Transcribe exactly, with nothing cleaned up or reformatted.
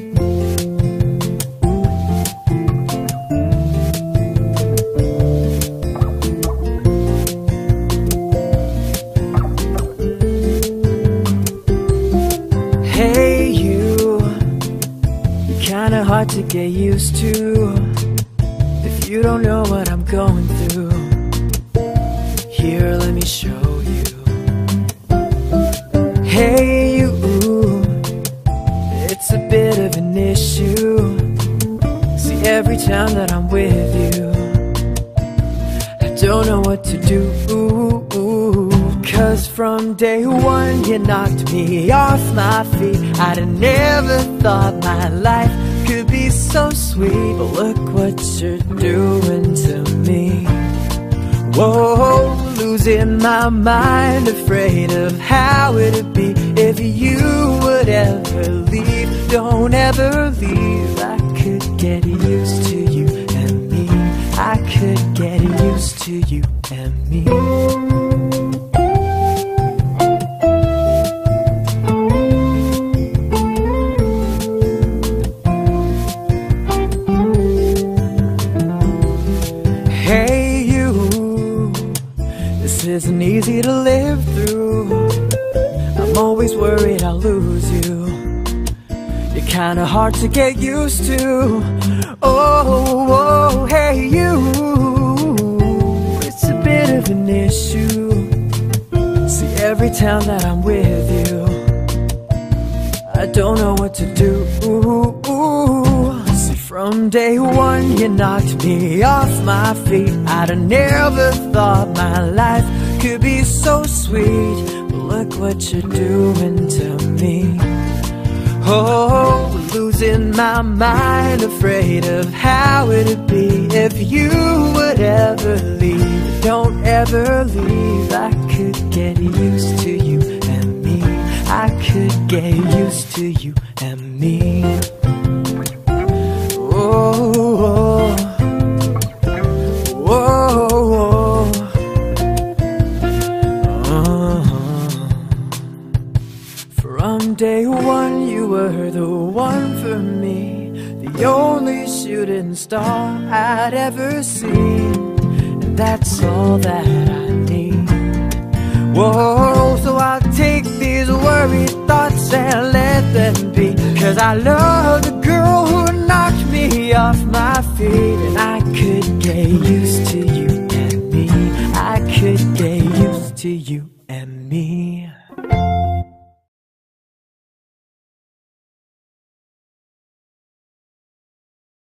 Hey you, you're kinda hard to get used to. If you don't know what I'm going through, here, let me show you. Hey you, it's a bit of an issue. See, every time that I'm with you, I don't know what to do. Cause from day one you knocked me off my feet. I'd have never thought my life could be so sweet, but look what you're doing to me. Whoa, losing my mind, afraid of how it'd be if you would ever leave. Don't ever leave. I could get used to you and me. I could get used to you and me. Hey you, this isn't easy to live through. I'm always worried I'll lose you. You're kinda hard to get used to. Oh, oh, hey you, it's a bit of an issue. See, every time that I'm with you, I don't know what to do. See, from day one you knocked me off my feet. I'd have never thought my life could be so sweet, but look what you're doing to me. Oh, losing my mind, afraid of how it'd be if you would ever leave. Don't ever leave. I could get used to you and me. I could get used to you and me. Oh, oh, oh, oh. Uh-huh. From day one you were the one for me, the only shooting star I'd ever seen, and that's all that I need. Whoa, so I'll take these worried thoughts and let them be, cause I love the girl who knocked me off my feet, and I could get you